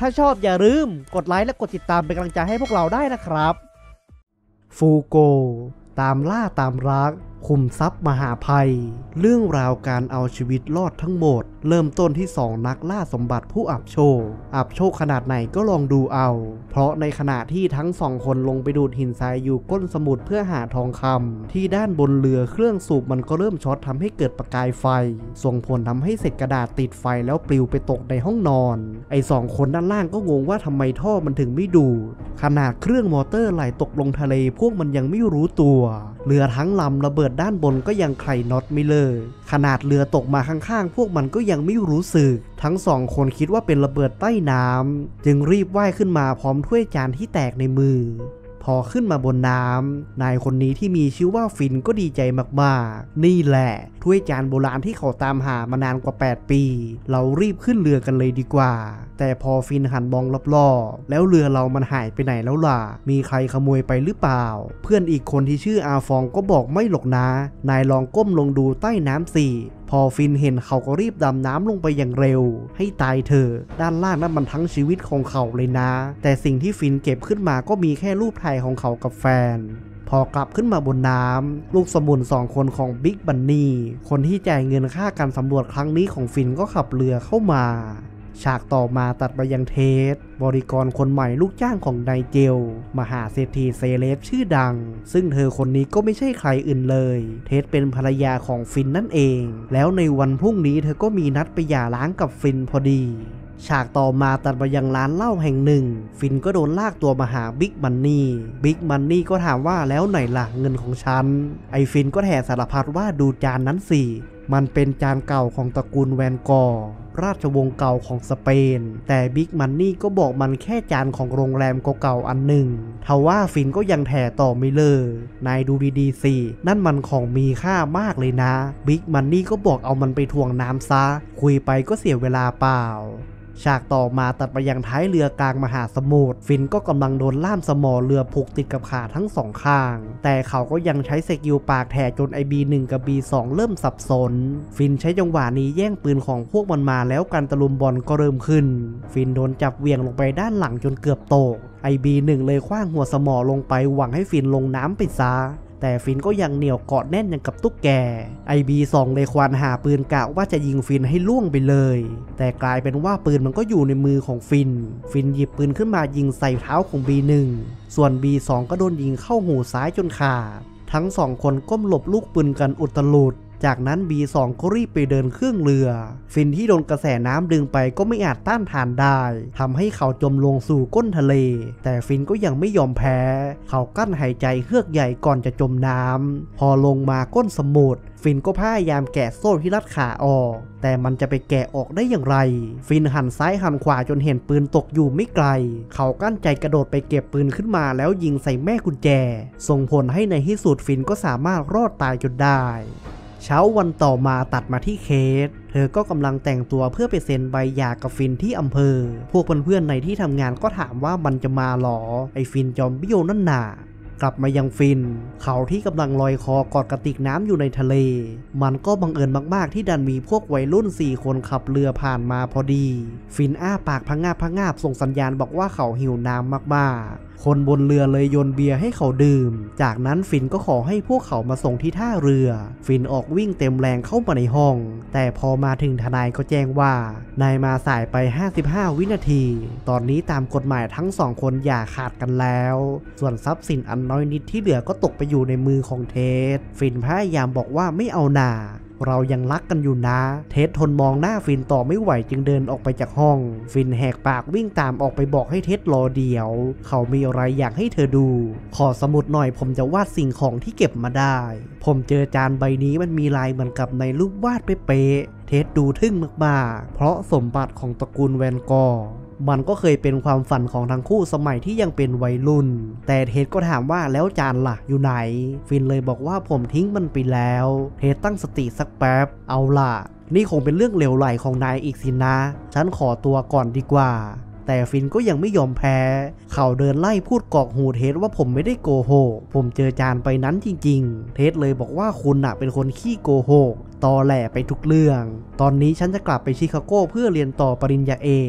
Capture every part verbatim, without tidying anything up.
ถ้าชอบอย่าลืมกดไลค์และกดติดตามเป็นกำลังใจให้พวกเราได้นะครับฟูโกตามล่าตามรักคุมทรัพย์มหาภัยเรื่องราวการเอาชีวิตรอดทั้งหมดเริ่มต้นที่สองนักล่าสมบัติผู้อับโชคอับโชคขนาดไหนก็ลองดูเอาเพราะในขณะที่ทั้งสองคนลงไปดูดหินทรายอยู่ก้นสมุทรเพื่อหาทองคำที่ด้านบนเรือเครื่องสูบมันก็เริ่มช็อตทำให้เกิดประกายไฟส่งผลทำให้เศษกระดาษติดไฟแล้วปลิวไปตกในห้องนอนไอ้สองคนด้านล่างก็งงว่าทำไมท่อมันถึงไม่ดูดขนาดเครื่องมอเตอร์ไหลตกลงทะเลพวกมันยังไม่รู้ตัวเรือทั้งลำระเบิดด้านบนก็ยังไขน็อตไม่เลิกขนาดเรือตกมาข้างๆพวกมันก็ยังไม่รู้สึกทั้งสองคนคิดว่าเป็นระเบิดใต้น้ำจึงรีบว่ายขึ้นมาพร้อมถ้วยจานที่แตกในมือพอขึ้นมาบนน้ำนายคนนี้ที่มีชื่อว่าฟินก็ดีใจมากๆนี่แหละถ้วยจานโบราณที่เขาตามหามานานกว่าแปดปีเรารีบขึ้นเรือกันเลยดีกว่าแต่พอฟินหันมองรอบๆแล้วเรือเรามันหายไปไหนแล้วล่ะมีใครขโมยไปหรือเปล่าเพื่อนอีกคนที่ชื่ออาฟองก็บอกไม่หรอกนะนายลองก้มลงดูใต้น้ำสิพอฟินเห็นเขาก็รีบดำน้ำลงไปอย่างเร็วให้ตายเถอะด้านล่างนั้นมันทั้งชีวิตของเขาเลยนะแต่สิ่งที่ฟินเก็บขึ้นมาก็มีแค่รูปถ่ายของเขากับแฟนพอกลับขึ้นมาบนน้ำลูกสมุนสองคนของบิ๊กบันนี่คนที่จ่ายเงินค่าการสำรวจครั้งนี้ของฟินก็ขับเรือเข้ามาฉากต่อมาตัดไปยังเทสบริกรคนใหม่ลูกจ้างของไนเจลมหาเศรษฐีเซเลบชื่อดังซึ่งเธอคนนี้ก็ไม่ใช่ใครอื่นเลยเทสเป็นภรรยาของฟินนั่นเองแล้วในวันพรุ่งนี้เธอก็มีนัดไปหย่าร้างกับฟินพอดีฉากต่อมาตัดไปยังร้านเหล้าแห่งหนึ่งฟินก็โดนลากตัวมาหาบิ๊กมันนี่บิ๊กมันนี่ก็ถามว่าแล้วไหนล่ะเงินของฉันไอฟินก็แถสารพัดว่าดูจานนั้นสิมันเป็นจานเก่าของตระกูลแวนกอร์ราชวงศ์เก่าของสเปนแต่บิ๊กมันนี่ก็บอกมันแค่จานของโรงแรมเก่าๆอันหนึ่งทว่าฟินก็ยังแถต่อไม่เลิกนายดูดีๆสินั่นมันของมีค่ามากเลยนะบิ๊กมันนี่ก็บอกเอามันไปทวงน้ำซะคุยไปก็เสียเวลาเปล่าฉากต่อมาตัดไปยังท้ายเรือกลางมหาสมุทรฟินก็กำลังโดนล่ามสมอเรือผูกติดกับขาทั้งสองข้างแต่เขาก็ยังใช้สกิลปากแถจนไอ บี หนึ่ง กับ บี สอง เริ่มสับสนฟินใช้จังหวะนี้แย่งปืนของพวกมันมาแล้วการตะลุมบอลก็เริ่มขึ้นฟินโดนจับเวียงลงไปด้านหลังจนเกือบตกไอ บี หนึ่ง เลยคว้างหัวสมอลงไปหวังให้ฟินลงน้ำไปซะแต่ฟินก็ยังเหนี่ยวเกาะแน่นอย่างกับตุ๊กแก ไอ บี สอง เลยควานหาปืนกะว่าจะยิงฟินให้ล่วงไปเลยแต่กลายเป็นว่าปืนมันก็อยู่ในมือของฟินฟินหยิบปืนขึ้นมายิงใส่เท้าของ บี หนึ่ง ส่วน บี สอง ก็โดนยิงเข้าหูซ้ายจนขาดทั้งสองคนก้มหลบลูกปืนกันอุตลุดจากนั้น บี สอง ก็รีบไปเดินเครื่องเรือฟินที่โดนกระแสน้ำดึงไปก็ไม่อาจต้านทานได้ทำให้เขาจมลงสู่ก้นทะเลแต่ฟินก็ยังไม่ยอมแพ้เขากั้นหายใจเฮือกใหญ่ก่อนจะจมน้ำพอลงมาก้นสมุทรฟินก็พยายามแกะโซ่ที่รัดขาออกแต่มันจะไปแกะออกได้อย่างไรฟินหันซ้ายหันขวาจนเห็นปืนตกอยู่ไม่ไกลเขากั้นใจกระโดดไปเก็บปืนขึ้นมาแล้วยิงใส่แม่กุญแจส่งผลให้ในที่สุดฟินก็สามารถรอดตายจนได้เช้าวันต่อมาตัดมาที่เคสเธอก็กำลังแต่งตัวเพื่อไปเซ็นใบหย่ากับฟินที่อำเภอพวกเพื่อนๆในที่ทำงานก็ถามว่ามันจะมาหรอไอฟินจอมเบี้ยวนั่นน่ะกลับมายังฟินเขาที่กำลังลอยคอกอดกระติกน้ำอยู่ในทะเลมันก็บังเอิญมากๆที่ดันมีพวกวัยรุ่นสี่คนขับเรือผ่านมาพอดีฟินอ้าปากพะงาบพะงาบส่งสัญญาณบอกว่าเขาหิวน้ำมากๆคนบนเรือเลยโยนเบียร์ให้เขาดื่มจากนั้นฟินก็ขอให้พวกเขามาส่งที่ท่าเรือฟินออกวิ่งเต็มแรงเข้ามาในห้องแต่พอมาถึงทนายก็แจ้งว่านายมาสายไปห้าสิบห้าวินาทีตอนนี้ตามกฎหมายทั้งสองคนอย่าขาดกันแล้วส่วนทรัพย์สินอันน้อยนิดที่เหลือก็ตกไปอยู่ในมือของเทสฟินพยายามบอกว่าไม่เอาหน่าเรายังรักกันอยู่นะเทสทนมองหน้าฟินต่อไม่ไหวจึงเดินออกไปจากห้องฟินแหกปากวิ่งตามออกไปบอกให้เทสรอเดี๋ยวเขามีอะไรอยากให้เธอดูขอสมุดหน่อยผมจะวาดสิ่งของที่เก็บมาได้ผมเจอจานใบนี้มันมีลายเหมือนกับในรูปวาดเป๊ะๆเทสดูทึ่งมากๆเพราะสมบัติของตระกูลแวนกอร์มันก็เคยเป็นความฝันของทั้งคู่สมัยที่ยังเป็นวัยรุ่นแต่เทสก็ถามว่าแล้วจานล่ะอยู่ไหนฟินเลยบอกว่าผมทิ้งมันไปแล้วเทสตั้งสติสักแป๊บเอาล่ะนี่คงเป็นเรื่องเหลวไหลของนายอีกสินะฉันขอตัวก่อนดีกว่าแต่ฟินก็ยังไม่ยอมแพ้เขาเดินไล่พูดกอกหูเทสว่าผมไม่ได้โกหกผมเจอจานไปนั้นจริงๆเทสเลยบอกว่าคุณน่ะเป็นคนขี้โกหกตอแหลไปทุกเรื่องตอนนี้ฉันจะกลับไปชิคาโกเพื่อเรียนต่อปริญญาเอก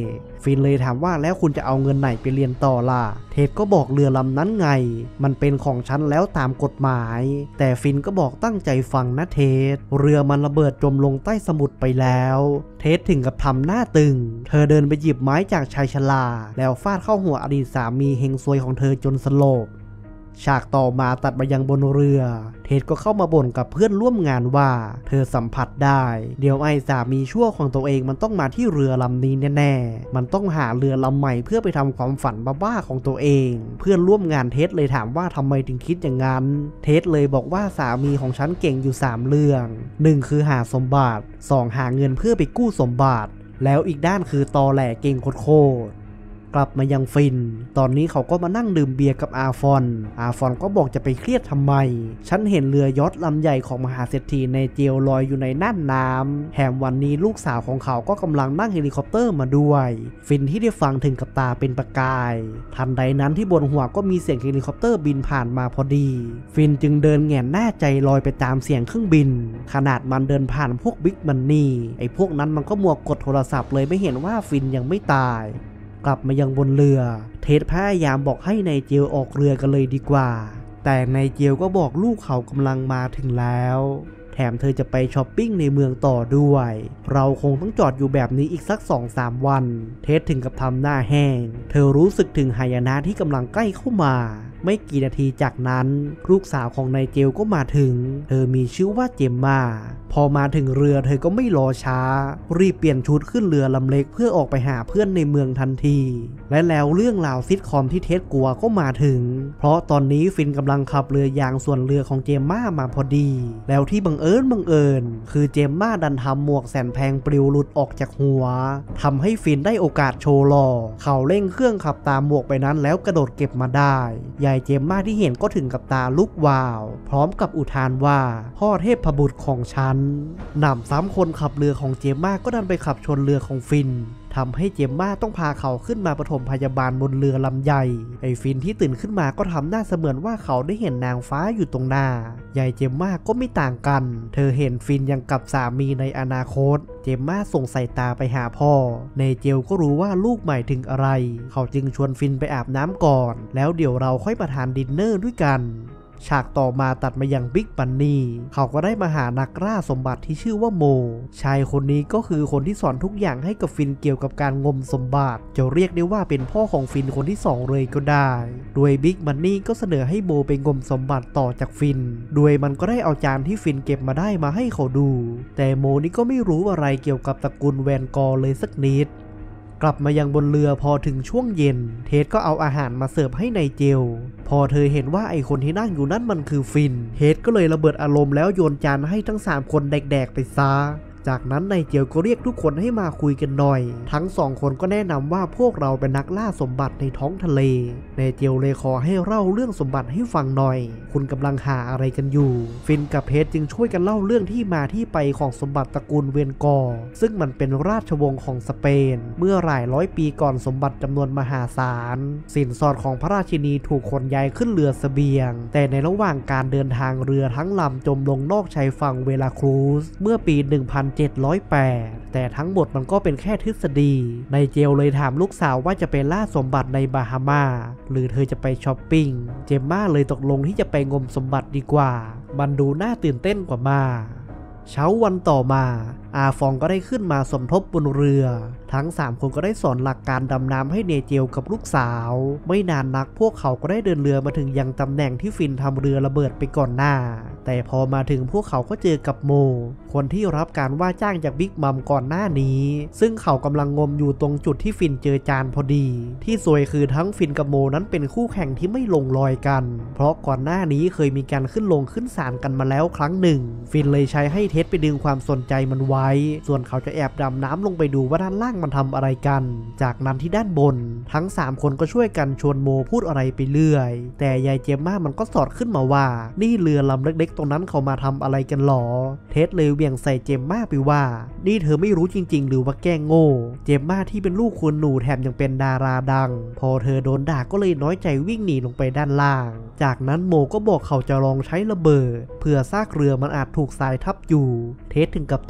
ฟินเลยถามว่าแล้วคุณจะเอาเงินไหนไปเรียนต่อล่ะเท็ดก็บอกเรือลำนั้นไงมันเป็นของฉันแล้วตามกฎหมายแต่ฟินก็บอกตั้งใจฟังนะเท็ดเรือมันระเบิดจมลงใต้สมุทรไปแล้วเท็ดถึงกับทำหน้าตึงเธอเดินไปหยิบไม้จากชายชราแล้วฟาดเข้าหัวอดีตสามีเฮงซวยของเธอจนสลบฉากต่อมาตัดมายังบนเรือเท็ดก็เข้ามาบ่นกับเพื่อนร่วมงานว่าเธอสัมผัสได้เดี๋ยวไอ้สามีชั่วของตัวเองมันต้องมาที่เรือลำนี้แน่ๆมันต้องหาเรือลำใหม่เพื่อไปทำความฝันบ้าๆของตัวเองเพื่อนร่วมงานเท็ดเลยถามว่าทำไมถึงคิดอย่างนั้นเท็ดเลยบอกว่าสามีของฉันเก่งอยู่สามเรื่องหนึ่งคือหาสมบัติสองหาเงินเพื่อไปกู้สมบัติแล้วอีกด้านคือตอแหลเก่งโคตรกลับมายังฟินตอนนี้เขาก็มานั่งดื่มเบียร์กับอาฟอนอาฟอนก็บอกจะไปเครียดทำไมฉันเห็นเรือยอชต์ลำใหญ่ของมหาเศรษฐีในเจลลอยอยู่ในน่านน้ำแถมวันนี้ลูกสาวของเขาก็กำลังนั่งเฮลิคอปเตอร์มาด้วยฟินที่ได้ฟังถึงกับตาเป็นประกายทันใดนั้นที่บนหัวก็มีเสียงเฮลิคอปเตอร์บินผ่านมาพอดีฟินจึงเดินแงนหน้าใจลอยไปตามเสียงเครื่องบินขนาดมันเดินผ่านพวกบิ๊กมันนี่ไอ้พวกนั้นมันก็มัวกดโทรศัพท์เลยไม่เห็นว่าฟินยังไม่ตายกลับมายังบนเรือเท็ดพยายามบอกให้นายเจลออกเรือกันเลยดีกว่าแต่นายเจลก็บอกลูกเขากำลังมาถึงแล้วแถมเธอจะไปช้อปปิ้งในเมืองต่อด้วยเราคงต้องจอดอยู่แบบนี้อีกสัก สองสาม วันเท็ดถึงกับทำหน้าแห้งเธอรู้สึกถึงหายนะที่กำลังใกล้เข้ามาไม่กี่นาทีจากนั้นลูกสาวของนายเจลก็มาถึงเธอมีชื่อว่าเจมมาพอมาถึงเรือเธอก็ไม่รอช้ารีบเปลี่ยนชุดขึ้นเรือลำเล็กเพื่อออกไปหาเพื่อนในเมืองทันทีและแล้วเรื่องราวซิทคอมที่เท็ดกลัวก็มาถึงเพราะตอนนี้ฟินกำลังขับเรือยางส่วนเรือของเจมมามาพอดีแล้วที่บังเอิญบังเอิญคือเจมมาดันทำหมวกแสนแพงปลิวหลุดออกจากหัวทำให้ฟินได้โอกาสโชว์หล่อเขาเร่งเครื่องขับตามหมวกไปนั้นแล้วกระโดดเก็บมาได้เจมมาที่เห็นก็ถึงกับตาลุกวาวพร้อมกับอุทานว่าพ่อเทพบุตรของฉันหนำซ้ำคนขับเรือของเจมมาก็ดันไปขับชนเรือของฟินทำให้เจมมาต้องพาเขาขึ้นมาปฐมพยาบาลบนเรือลำใหญ่ไอ้ฟินที่ตื่นขึ้นมาก็ทำหน้าเสมือนว่าเขาได้เห็นนางฟ้าอยู่ตรงหน้ายายเจมมาก็ไม่ต่างกันเธอเห็นฟินยังกับสามีในอนาคตเจมมาส่งสายตาไปหาพ่อเนเจลก็รู้ว่าลูกหมายถึงอะไรเขาจึงชวนฟินไปอาบน้ำก่อนแล้วเดี๋ยวเราค่อยมาทานดินเนอร์ด้วยกันฉากต่อมาตัดมาอย่างบิ๊กบันนี่เขาก็ได้มาหานักล่าสมบัติที่ชื่อว่าโมชายคนนี้ก็คือคนที่สอนทุกอย่างให้กับฟินเกี่ยวกับการงมสมบัติจะเรียกได้ว่าเป็นพ่อของฟินคนที่สองเลยก็ได้โดยบิ๊กบันนี่ก็เสนอให้โมไปงมสมบัติต่อจากฟินโดยมันก็ได้เอาจานที่ฟินเก็บมาได้มาให้เขาดูแต่โมนี่ก็ไม่รู้อะไรเกี่ยวกับตระกูลแวนกอร์เลยสักนิดกลับมายังบนเรือพอถึงช่วงเย็นเท็ดก็เอาอาหารมาเสิร์ฟให้นายเจลพอเธอเห็นว่าไอคนที่นั่งอยู่นั่นมันคือฟินเท็ดก็เลยระเบิดอารมณ์แล้วโยนจานให้ทั้งสามคนแดกๆไปซะจากนั้นนายเจลก็เรียกทุกคนให้มาคุยกันหน่อยทั้งสองคนก็แนะนำว่าพวกเราเป็นนักล่าสมบัติในท้องทะเลนายเจลเลยขอให้เล่าเรื่องสมบัติให้ฟังหน่อยคุณกำลังหาอะไรกันอยู่ฟินกับเท็ดจึงช่วยกันเล่าเรื่องที่มาที่ไปของสมบัติตระกูลเวนกอร์ซึ่งมันเป็นราชวงศ์ของสเปนเมื่อหลายร้อยปีก่อนสมบัติจำนวนมหาศาลสินสอดของพระราชินีถูกขนย้ายขึ้นเรือเสบียงแต่ในระหว่างการเดินทางเรือทั้งลำจมลงนอกชายฝั่งเวลาครูซเมื่อปีหนึ่งพันเจ็ดร้อยแปดแต่ทั้งหมดมันก็เป็นแค่ทฤษฎีนายเจลเลยถามลูกสาวว่าจะไปล่าสมบัติในบาฮามาหรือเธอจะไปช้อปปิ้งเจมม่าเลยตกลงที่จะไปงมสมบัติดีกว่ามันดูน่าตื่นเต้นกว่ามาเช้าวันต่อมาอาฟองก็ได้ขึ้นมาสมทบบนเรือทั้งสามคนก็ได้สอนหลักการดำน้ำให้เนเจลกับลูกสาวไม่นานนักพวกเขาก็ได้เดินเรือมาถึงยังตำแหน่งที่ฟินทำเรือระเบิดไปก่อนหน้าแต่พอมาถึงพวกเขาก็เจอกับโมคนที่รับการว่าจ้างจากบิ๊กมัมก่อนหน้านี้ซึ่งเขากำลังงมอยู่ตรงจุดที่ฟินเจอจานพอดีที่ซวยคือทั้งฟินกับโมนั้นเป็นคู่แข่งที่ไม่ลงรอยกันเพราะก่อนหน้านี้เคยมีการขึ้นลงขึ้นศาลกันมาแล้วครั้งหนึ่งฟินเลยใช้ให้เท็ดไปดึงความสนใจมันไว้ส่วนเขาจะแอบดำน้ำลงไปดูว่าด้านล่างมันทำอะไรกันจากนั้นที่ด้านบนทั้งสามคนก็ช่วยกันชวนโมพูดอะไรไปเรื่อยแต่ยายเจมม่ามันก็สอดขึ้นมาว่านี่เรือลำเล็กๆตรงนั้นเขามาทำอะไรกันหรอเท็ดเลยเบี่ยงใส่เจมม่าไปว่านี่เธอไม่รู้จริงๆหรือว่าแกล้งโง่เจมม่าที่เป็นลูกคุณหนูแถมยังเป็นดาราดังพอเธอโดนด่าก็เลยน้อยใจวิ่งหนีลงไปด้านล่างจากนั้นโมก็บอกเขาจะลองใช้ระเบิดเพื่อซากเรือมันอาจถูกทรายทับอยู่เท็ดถึงกับตกใจ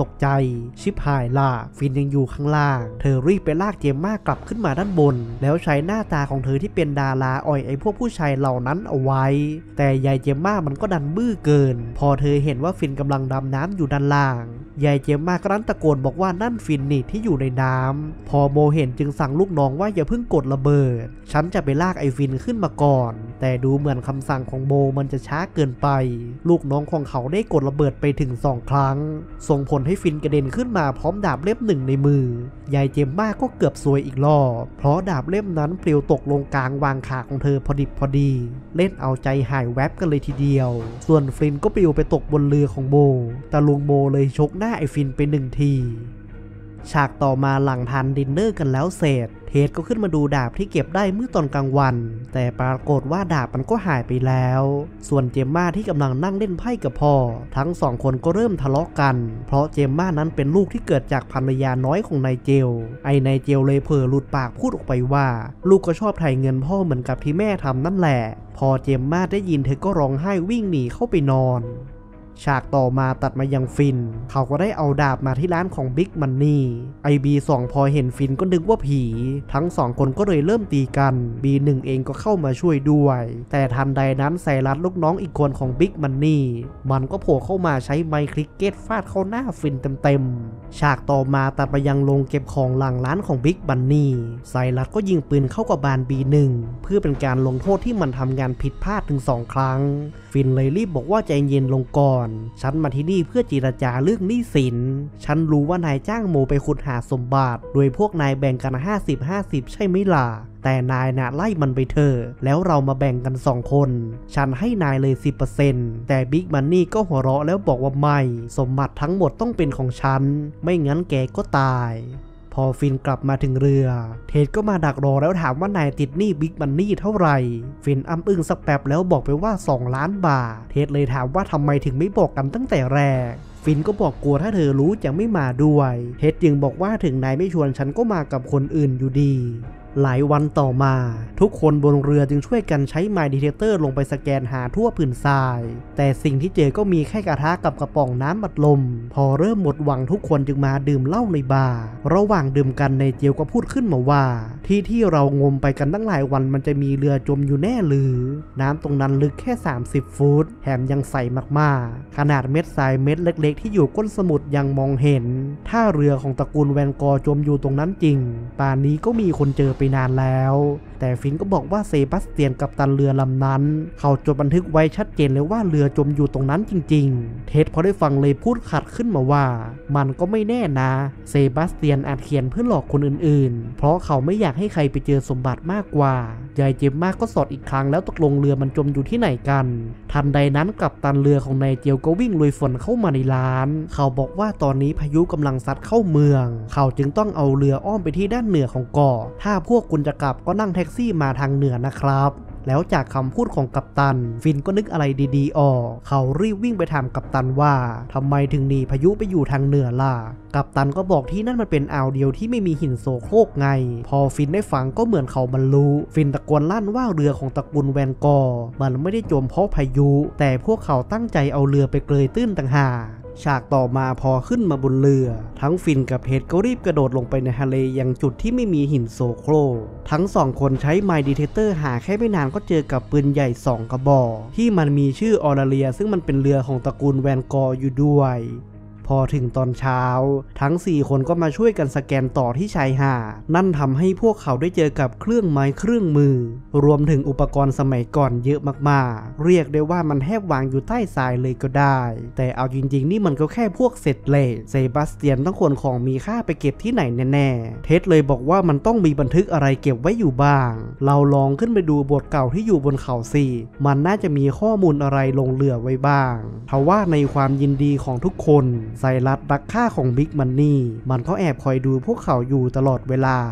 ชิบหายล่ะฟินยังอยู่ข้างล่างเธอรีบไปลากเจมม่ากลับขึ้นมาด้านบนแล้วใช้หน้าตาของเธอที่เป็นดาราอ่อยไอ้พวกผู้ชายเหล่านั้นเอาไว้แต่ยายเจมม่ามันก็ดันบื้อเกินพอเธอเห็นว่าฟินกำลังดำน้ำอยู่ด้านล่างยายเจมม่าก็รั้นตะโกนบอกว่านั่นฟินนี่ที่อยู่ในน้ำพอโบเห็นจึงสั่งลูกน้องว่าอย่าเพิ่งกดระเบิดฉันจะไปลากไอ้ฟินขึ้นมาก่อนแต่ดูเหมือนคำสั่งของโบมันจะช้าเกินไปลูกน้องของเขาได้กดระเบิดไปถึงสองครั้งส่งผลให้ฟินกระเด็นขึ้นมาพร้อมดาบเล่มหนึ่งในมือยายเจมม่าก็เกือบซวยอีกรอบเพราะดาบเล่มนั้นปลิวตกลงกลางวางขาของเธอพอดิบพอดีเล่นเอาใจหายแวบกันเลยทีเดียวส่วนฟินก็ปลิวไปตกบนเรือของโบแต่ลุงโบเลยชกหน้าไอ้ฟินไปหนึ่งทีฉากต่อมาหลังทานดินเนอร์กันแล้วเสร็จเทดก็ขึ้นมาดูดาบที่เก็บได้เมื่อตอนกลางวันแต่ปรากฏว่าดาบมันก็หายไปแล้วส่วนเจมม่าที่กำลังนั่งเล่นไพ่กับพ่อทั้งสองคนก็เริ่มทะเลาะกันเพราะเจมม่านั้นเป็นลูกที่เกิดจากภรรยาน้อยของนายเจลไอ้นายเจลเลยเผลอหลุดปากพูดออกไปว่าลูกก็ชอบไถ่เงินพ่อเหมือนกับที่แม่ทำนั่นแหละพอเจมม่าได้ยินเธอก็ร้องไห้วิ่งหนีเข้าไปนอนฉากต่อมาตัดมายังฟินเขาก็ได้เอาดาบมาที่ร้านของบิ๊กมันนี่ไอบีสองพอเห็นฟินก็นึกว่าผีทั้งสองคนก็เลยเริ่มตีกันบีหนึ่งเองก็เข้ามาช่วยด้วยแต่ทันใดนั้นไซรัสลูกน้องอีกคนของบิ๊กมันนี่มันก็โผล่เข้ามาใช้ไมค์คริกเก็ตฟาดเข้าหน้าฟินเต็มๆฉากต่อมาตัดมายังโรงเก็บของหลังร้านของบิ๊กมันนี่ไซรัสก็ยิงปืนเข้ากับบานบีหนึ่งเพื่อเป็นการลงโทษที่มันทำงานผิดพลาดถึงสองครั้งฟินเลยรีบบอกว่าใจเย็นลงก่อนฉันมาที่นี่เพื่อจีรจาเรื่องหนี้สินฉันรู้ว่านายจ้างโมไปขุดหาสมบัติโดยพวกนายแบ่งกัน ห้าสิบ ห้าสิบ ใช่ไหมล่ะแต่นายน่ะไล่มันไปเถอะแล้วเรามาแบ่งกันสองคนฉันให้นายเลย สิบเปอร์เซ็นต์ แต่บิ๊กมันนี่ก็หัวเราะแล้วบอกว่าไม่สมบัติทั้งหมดต้องเป็นของฉันไม่งั้นแกก็ตายพอฟินกลับมาถึงเรือเทดก็มาดักรอแล้วถามว่านายติดหนี้บิ๊กมันนี่เท่าไหร่ฟินอ้ำอึ้งสักแป๊บแล้วบอกไปว่าสองล้านบาทเทดเลยถามว่าทำไมถึงไม่บอกกันตั้งแต่แรกฟินก็บอกกลัวถ้าเธอรู้จะไม่มาด้วยเทดจึงบอกว่าถึงนายไม่ชวนฉันก็มากับคนอื่นอยู่ดีหลายวันต่อมาทุกคนบนเรือจึงช่วยกันใช้ไมล์ดีเทคเตอร์ลงไปสแกนหาทั่วผืนทรายแต่สิ่งที่เจอก็มีแค่กระทะกับกระป๋องน้ำอัดลมพอเริ่มหมดหวังทุกคนจึงมาดื่มเหล้าในบาร์ระหว่างดื่มกันในเจลก็พูดขึ้นมาว่าที่ที่เรางมไปกันตั้งหลายวันมันจะมีเรือจมอยู่แน่หรือน้ำตรงนั้นลึกแค่สามสิบฟุตแถมยังใสมากๆขนาดเม็ดทรายเม็ดเล็กๆที่อยู่ก้นสมุทรยังมองเห็นถ้าเรือของตระกูลแวนกอร์จมอยู่ตรงนั้นจริงป่านนี้ก็มีคนเจอไปนานแล้วแต่ฟินก็บอกว่าเซบาสเตียนกัปตันเรือลำนั้นเขาจดบันทึกไว้ชัดเจนเลยว่าเรือจมอยู่ตรงนั้นจริงๆเท็ดพอได้ฟังเลยพูดขัดขึ้นมาว่ามันก็ไม่แน่นะเซบาสเตียนอาจเขียนเพื่อหลอกคนอื่นๆเพราะเขาไม่อยากให้ใครไปเจอสมบัติมากกว่ายายเจมมากก็สอดอีกครั้งแล้วตกลงเรือมันจมอยู่ที่ไหนกันทันใดนั้นกัปตันเรือของนายเจียวก็วิ่งลุยฝนเข้ามาในร้านเขาบอกว่าตอนนี้พายุกำลังซัดเข้าเมืองเขาจึงต้องเอาเรืออ้อมไปที่ด้านเหนือของเกาะถ้าพวกคุณจะกลับก็นั่งแท็กซี่มาทางเหนือนะครับแล้วจากคำพูดของกัปตันฟินก็นึกอะไรดีๆออกเขารีบวิ่งไปถามกัปตันว่าทำไมถึงหนีพายุไปอยู่ทางเหนือล่ะกัปตันก็บอกที่นั่นมันเป็นอ่าวเดียวที่ไม่มีหินโซโครกไงพอฟินได้ฟังก็เหมือนเขาบรรลุฟินตะโกนลั่นว่าเรือของตระกูลแวนกอร์มันไม่ได้จมเพราะพายุแต่พวกเขาตั้งใจเอาเรือไปเกยตื้นต่างหากฉากต่อมาพอขึ้นมาบนเรือทั้งฟินกับเฮดก็รีบกระโดดลงไปในทะเลยังจุดที่ไม่มีหินโซโครกทั้งสองคนใช้ไมล์ดีเทคเตอร์หาแค่ไม่นานก็เจอกับปืนใหญ่สองกระบอกที่มันมีชื่อออราเลียซึ่งมันเป็นเรือของตระกูลแวนกอร์อยู่ด้วยพอถึงตอนเช้าทั้งสี่คนก็มาช่วยกันสแกนต่อที่ชายหาดนั่นทำให้พวกเขาได้เจอกับเครื่องไม้เครื่องมือรวมถึงอุปกรณ์สมัยก่อนเยอะมากๆเรียกได้ว่ามันแทบวางอยู่ใต้ทรายเลยก็ได้แต่เอาจริงๆนี่มันก็แค่พวกเศษเหล็กเซบาสเตียนต้องขนของมีค่าไปเก็บที่ไหนแน่ๆเท็ดเลยบอกว่ามันต้องมีบันทึกอะไรเก็บไว้อยู่บ้างเราลองขึ้นไปดูบทเก่าที่อยู่บนเขาสิมันน่าจะมีข้อมูลอะไรลงเหลือไว้บ้างทว่าในความยินดีของทุกคนไซรัสรักค่าของบิ๊กมันนี่มันก็แอบคอยดูพวกเขาอยู่ตลอดเวลา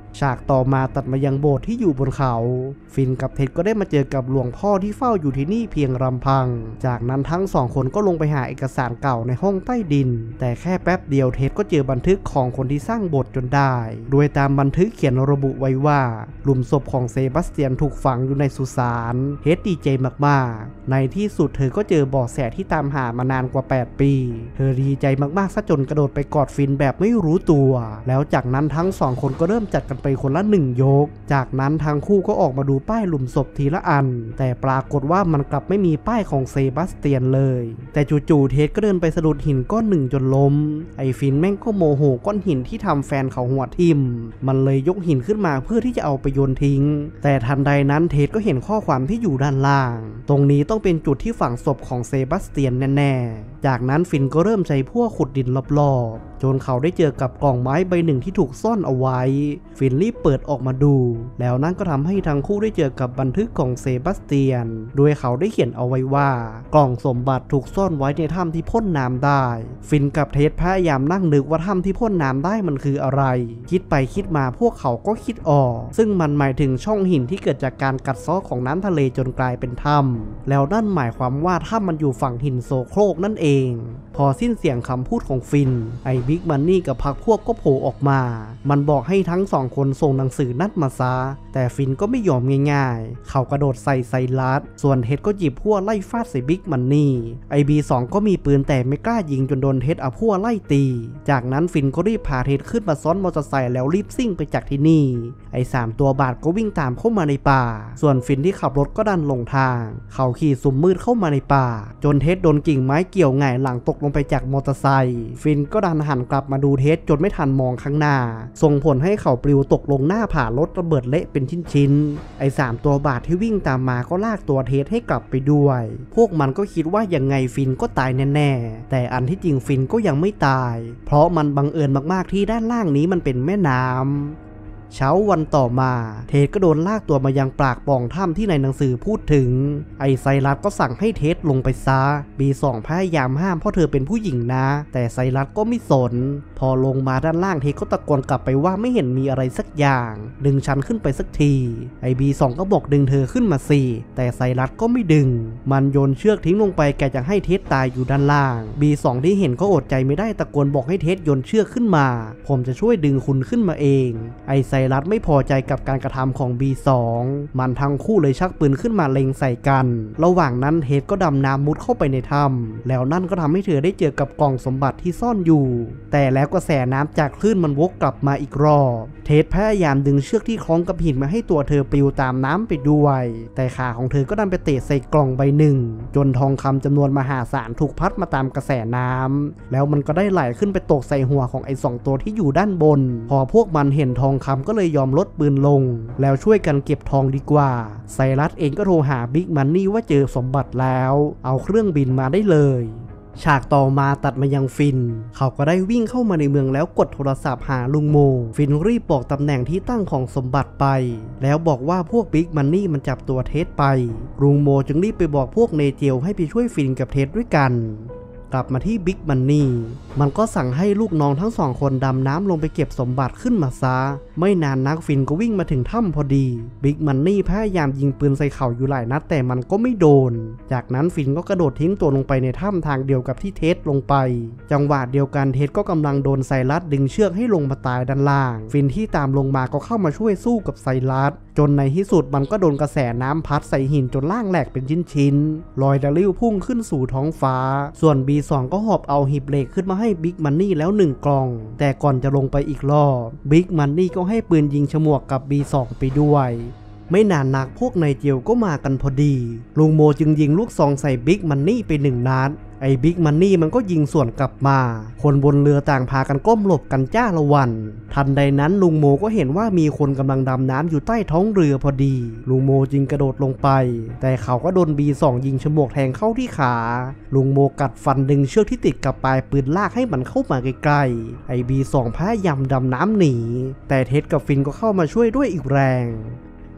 ฉากต่อมาตัดมายังโบสถ์ที่อยู่บนเขาฟินกับเท็ดก็ได้มาเจอกับหลวงพ่อที่เฝ้าอยู่ที่นี่เพียงลำพังจากนั้นทั้งสองคนก็ลงไปหาเอกสารเก่าในห้องใต้ดินแต่แค่แป๊บเดียวเท็ดก็เจอบันทึกของคนที่สร้างโบสถ์จนได้โดยตามบันทึกเขียนระบุไว้ว่าหลุมศพของเซบาสเตียนถูกฝังอยู่ในสุสานเท็ดดีใจมากๆในที่สุดเธอก็เจอเบาะแสที่ตามหามานานกว่าแปดปีเธอดีใจมากๆซะจนกระโดดไปกอดฟินแบบไม่รู้ตัวแล้วจากนั้นทั้งสองคนก็เริ่มจัดกันไปคนละหนึ่งยกจากนั้นทั้งคู่ก็ออกมาดูป้ายหลุมศพทีละอันแต่ปรากฏว่ามันกลับไม่มีป้ายของเซบาสเตียนเลยแต่จู่ๆเท็ดก็เดินไปสะดุดหินก้อนหนึ่งจนล้มไอ้ฟินแม่งก็โมโหก้อนหินที่ทำแฟนเขาหัวทิ่มมันเลยยกหินขึ้นมาเพื่อที่จะเอาไปโยนทิ้งแต่ทันใดนั้นเท็ดก็เห็นข้อความที่อยู่ด้านล่างตรงนี้ต้องเป็นจุดที่ฝังศพของเซบาสเตียนแน่ๆจากนั้นฟินก็เริ่มใช้พวกขุดดินรอบๆจนเขาได้เจอกับกล่องไม้ใบหนึ่งที่ถูกซ่อนเอาไว้ฟินรีบเปิดออกมาดูแล้วนั่นก็ทำให้ทั้งคู่ได้เจอกับบันทึกของเซบาสเตียนโดยเขาได้เขียนเอาไว้ว่ากล่องสมบัติถูกซ่อนไว้ในถ้ำที่พ่นน้ำได้ฟินกับเท็ดพยายามนั่งนึกว่าถ้ำที่พ่นน้ำได้มันคืออะไรคิดไปคิดมาพวกเขาก็คิดออกซึ่งมันหมายถึงช่องหินที่เกิดจากการกัดเซาะของน้ำทะเลจนกลายเป็นถ้ำแล้วนั่นหมายความว่าถ้ำมันอยู่ฝั่งหินโซโครกนั่นเองพอสิ้นเสียงคำพูดของฟินไอ้บิ๊กมันนี่กับพรรคพวกก็โผล่ออกมามันบอกให้ทั้งสองคนส่งหนังสือนัดมาซะแต่ฟินก็ไม่ยอมง่ายๆเขากระโดดใส่ไซรัสส่วนเท็ดก็หยิบพวกไล่ฟาดใส่บิ๊กมันนี่ไอบีสองก็มีปืนแต่ไม่กล้ายิงจนโดนเท็ดเอาพวกไล่ตีจากนั้นฟินก็รีบพาเท็ดขึ้นมาซ้อนมอเตอร์ไซค์แล้วรีบซิ่งไปจากที่นี่ไอสามตัวบาดก็วิ่งตามเข้ามาในป่าส่วนฟินที่ขับรถก็ดันหลงทางเขาขี่สุ่มมืดเข้ามาในป่าจนเท็ดโดนกิ่งไม้เกี่ยวหงายหลังตกลงไปจากมอเตอร์ไซค์ฟินก็ดันหันกลับมาดูเท็ดจนไม่ทันมองข้างหน้าส่งผลให้เขาปลิวตกลงหน้าผารถระเบิดเละเป็นชิ้นๆไอสามตัวบาดที่วิ่งตามมาก็ลากตัวเท็ดให้กลับไปด้วยพวกมันก็คิดว่ายังไงฟินก็ตายแน่ๆแต่อันที่จริงฟินก็ยังไม่ตายเพราะมันบังเอิญมากๆที่ด้านล่างนี้มันเป็นแม่น้ำเช้าวันต่อมาเท็ดก็โดนลากตัวมายังปากปล่องถ้ำที่ในหนังสือพูดถึงไอไซรัสก็สั่งให้เท็ดลงไปซะบีสองพยายามห้ามเพราะเธอเป็นผู้หญิงนะแต่ไซรัสก็ไม่สนพอลงมาด้านล่างเท็ดก็ตะโกนกลับไปว่าไม่เห็นมีอะไรสักอย่างดึงฉันขึ้นไปสักทีไอบีสองก็บอกดึงเธอขึ้นมาสิแต่ไซรัสก็ไม่ดึงมันโยนเชือกทิ้งลงไปแกจะให้เท็ดตายอยู่ด้านล่างบีสองที่เห็นก็อดใจไม่ได้ตะโกนบอกให้เท็ดโยนเชือกขึ้นมาผมจะช่วยดึงคุณขึ้นมาเองไอไซรัสไม่พอใจกับการกระทำของ บี สอง มันทั้งคู่เลยชักปืนขึ้นมาเล็งใส่กันระหว่างนั้นเท็ดก็ดำน้ำมุดเข้าไปในถ้ำแล้วนั่นก็ทำให้เธอได้เจอกับกล่องสมบัติที่ซ่อนอยู่แต่แล้วกระแสน้ำจากคลื่นมันวกกลับมาอีกรอบเท็ดพยายามดึงเชือกที่คล้องกับหินมาให้ตัวเธอปลิวตามน้ำไปด้วยแต่ขาของเธอก็ดันไปเตะใส่กล่องใบหนึ่งจนทองคำจำนวนมหาศาลถูกพัดมาตามกระแสน้ำแล้วมันก็ได้ไหลขึ้นไปตกใส่หัวของไอ้สองตัวที่อยู่ด้านบนพอพวกมันเห็นทองคำก็เลยยอมลดปืนลงแล้วช่วยกันเก็บทองดีกว่าไซรัสเองก็โทรหาบิ๊กมันนี่ว่าเจอสมบัติแล้วเอาเครื่องบินมาได้เลยฉากต่อมาตัดมายังฟินเขาก็ได้วิ่งเข้ามาในเมืองแล้วกดโทรศัพท์หาลุงโมฟินรีบบอกตำแหน่งที่ตั้งของสมบัติไปแล้วบอกว่าพวกบิ๊กมันนี่มันจับตัวเท็ดไปลุงโมจึงรีบไปบอกพวกเนเจลให้ไปช่วยฟินกับเท็ดด้วยกันกลับมาที่บิ๊กมันนี่มันก็สั่งให้ลูกน้องทั้งสองคนดำน้ำลงไปเก็บสมบัติขึ้นมาซะไม่นานนักฟินก็วิ่งมาถึงถ้ำพอดีบิ๊กมันนี่พยายามยิงปืนใส่เขาอยู่หลายนัดแต่มันก็ไม่โดนจากนั้นฟินก็กระโดดทิ้งตัวลงไปในถ้ำทางเดียวกับที่เท็ดลงไปจังหวะเดียวกันเท็ดก็กำลังโดนไซรัสดึงเชือกให้ลงมาตายด้านล่างฟินที่ตามลงมาก็เข้ามาช่วยสู้กับไซรัสจนในที่สุดมันก็โดนกระแสน้ำพัดใส่หินจนล่างแหลกเป็นชิ้นๆลอยดะลิ้วพุ่งขึ้นสู่ท้องฟ้าส่วน บี สอง ก็หอบเอาหีบเหล็กขึ้นมาให้บิ๊กมันนี่แล้วหนึ่งกล่องแต่ก่อนจะลงไปอีกรอบบิ๊กมันนี่ก็ให้ปืนยิงฉมวกกับ บี สอง ไปด้วยไม่นานนักพวกนายเจียวก็มากันพอดีลุงโมจึงยิงลูกซองใส่บิ๊กมันนี่ไปหนึ่งนัดไอ้บิ๊กมันนี่มันก็ยิงสวนกลับมาคนบนเรือต่างพากันก้มหลบกันจ้าละวันทันใดนั้นลุงโมก็เห็นว่ามีคนกำลังดำน้ำอยู่ใต้ท้องเรือพอดีลุงโมจึงกระโดดลงไปแต่เขาก็โดน บี สอง ยิงฉมวกแทงเข้าที่ขาลุงโมกัดฟันดึงเชือกที่ติดกับปลายปืนลากให้มันเข้ามาใกล้ๆไอ้ บี สอง พยายามดำน้ำหนีแต่เท็ดกับฟินก็เข้ามาช่วยด้วยอีกแรง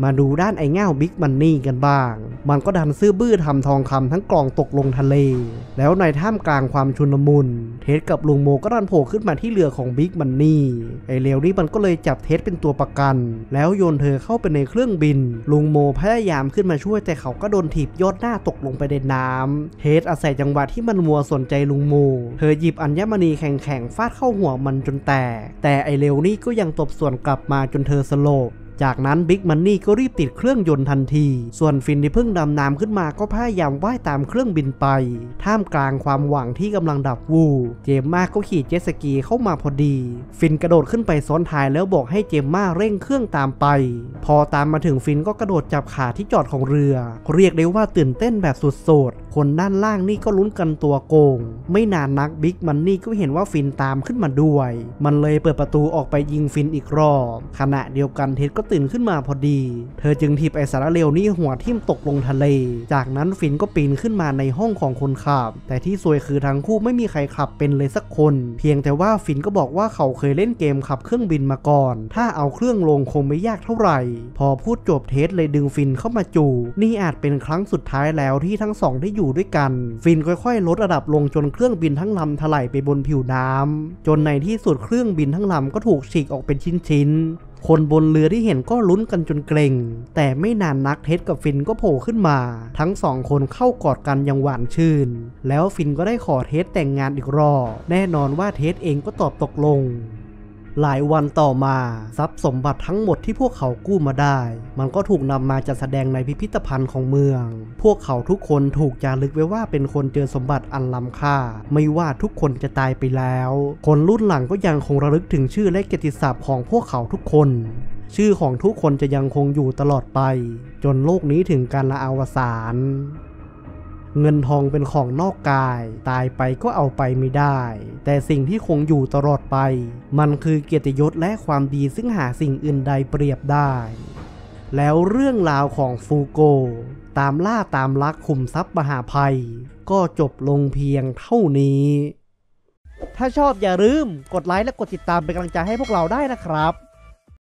มาดูด้านไอ้เง่าบิ๊กมันนี่กันบ้างมันก็ดันซื่อบื้อทำทองคำทั้งกล่องตกลงทะเลแล้วในท่ามกลางความชุลมุนเท็ดกับลุงโมก็ดันโผล่ขึ้นมาที่เรือของบิ๊กมันนี่ไอ้เลวนี่มันก็เลยจับเท็ดเป็นตัวประกันแล้วโยนเธอเข้าไปในเครื่องบินลุงโมพยายามขึ้นมาช่วยแต่เขาก็โดนถีบยอดหน้าตกลงไปในน้ำเท็ดอาศัยจังหวะที่มันมัวสนใจลุงโมเธอหยิบอัญมณีแข็งๆฟาดเข้าหัวมันจนแตกแต่ไอ้เลวนี่ก็ยังตบสวนกลับมาจนเธอสลบจากนั้นบิ๊กมันนี่ก็รีบติดเครื่องยนต์ทันทีส่วนฟินที่เพิ่งดำน้ำขึ้นมาก็พยายามว่ายตามเครื่องบินไปท่ามกลางความหวังที่กำลังดับวูบเจมม่าก็ขี่เจ็ตสกีเข้ามาพอดีฟินกระโดดขึ้นไปซ้อนท้ายแล้วบอกให้เจมม่าเร่งเครื่องตามไปพอตามมาถึงฟินก็กระโดดจับขาที่จอดของเรือเรียกได้ว่าตื่นเต้นแบบสุดๆคนด้านล่างนี่ก็ลุ้นกันตัวโกงไม่นานนักบิ๊กมันนี่ก็เห็นว่าฟินตามขึ้นมาด้วยมันเลยเปิดประตูออกไปยิงฟินอีกรอบขณะเดียวกันเท็ดก็ตื่นขึ้นมาพอดีเธอจึงถีบไอ้สารเลวนี่หัวทิ่มตกลงทะเลจากนั้นฟินก็ปีนขึ้นมาในห้องของคนขับแต่ที่ซวยคือทั้งคู่ไม่มีใครขับเป็นเลยสักคนเพียงแต่ว่าฟินก็บอกว่าเขาเคยเล่นเกมขับเครื่องบินมาก่อนถ้าเอาเครื่องลงคงไม่ยากเท่าไหร่พอพูดจบเท็ดเลยดึงฟินเข้ามาจูบนี่อาจเป็นครั้งสุดท้ายแล้วที่ทั้งสองได้อยู่ด้วยกันฟินค่อยๆลดระดับลงจนเครื่องบินทั้งลำถลายไปบนผิวน้ำจนในที่สุดเครื่องบินทั้งลำก็ถูกฉีกออกเป็นชิ้นๆคนบนเรือที่เห็นก็ลุ้นกันจนเกรงแต่ไม่นานนักเท็ดกับฟินก็โผล่ขึ้นมาทั้งสองคนเข้ากอดกันอย่างหวานชื่นแล้วฟินก็ได้ขอเท็ดแต่งงานอีกรอบแน่นอนว่าเท็ดเองก็ตอบตกลงหลายวันต่อมาทรัพย์สมบัติทั้งหมดที่พวกเขากู้มาได้มันก็ถูกนำมาจัดแสดงในพิพิธภัณฑ์ของเมืองพวกเขาทุกคนถูกจารึกไว้ว่าเป็นคนเจอสมบัติอันล้ำค่าไม่ว่าทุกคนจะตายไปแล้วคนรุ่นหลังก็ยังคงระลึกถึงชื่อและเกียรติศัพท์ของพวกเขาทุกคนชื่อของทุกคนจะยังคงอยู่ตลอดไปจนโลกนี้ถึงกาลอวสานเงินทองเป็นของนอกกายตายไปก็เอาไปไม่ได้แต่สิ่งที่คงอยู่ตลอดไปมันคือเกียรติยศและความดีซึ่งหาสิ่งอื่นใดเปรียบได้แล้วเรื่องราวของฟูโกตามล่าตามลักขุมทรัพย์มหาภัยก็จบลงเพียงเท่านี้ถ้าชอบอย่าลืมกดไลค์และกดติดตามเป็นกำลังใจให้พวกเราได้นะครับ